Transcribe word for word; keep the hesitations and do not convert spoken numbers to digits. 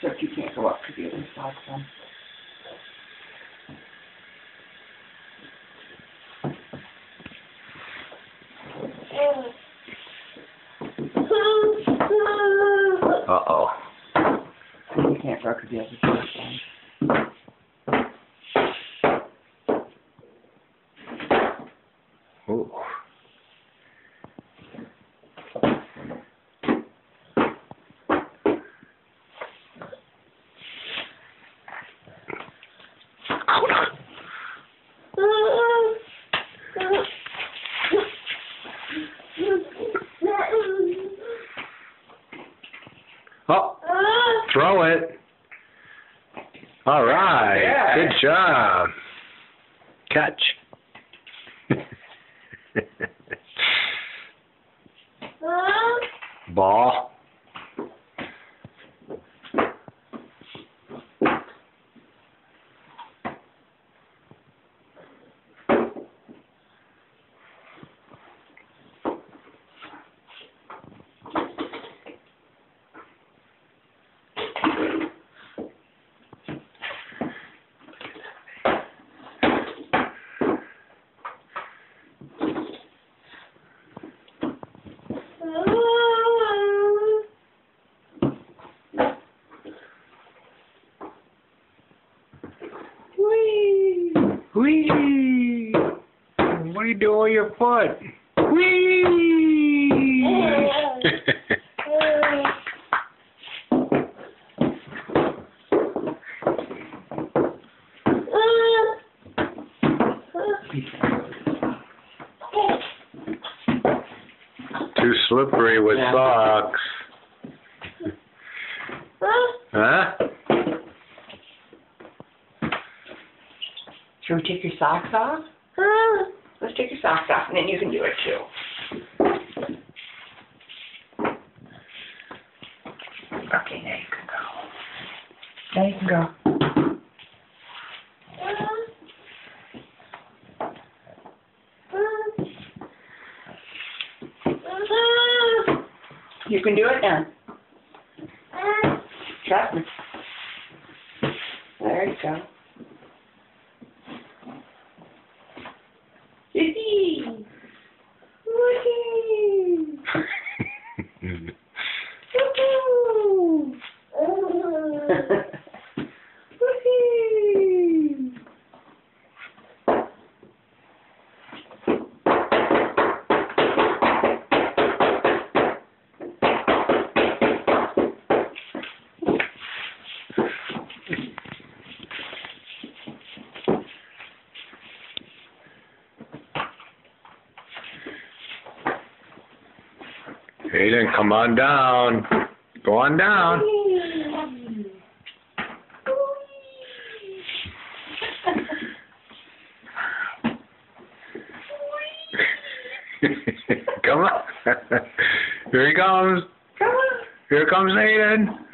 Except you can't go up to the other side, son. Uh-oh. You can't go to the other side, son. Ooh. Oh, throw it. All right. Yeah. Good job. Catch. Ball. Whee! What are you doing with your foot? Whee! Too slippery with Yeah. socks. Huh? Should we take your socks off? Let's take your socks off, and then you can do it too. Okay, now you can go. Now you can go. You can do it now. Trust me. There you go. Yippee! Woohoo! Woohoo! Woohoo! Hayden, come on down. Go on down. Come on. Here he comes. Come on. Here comes Hayden.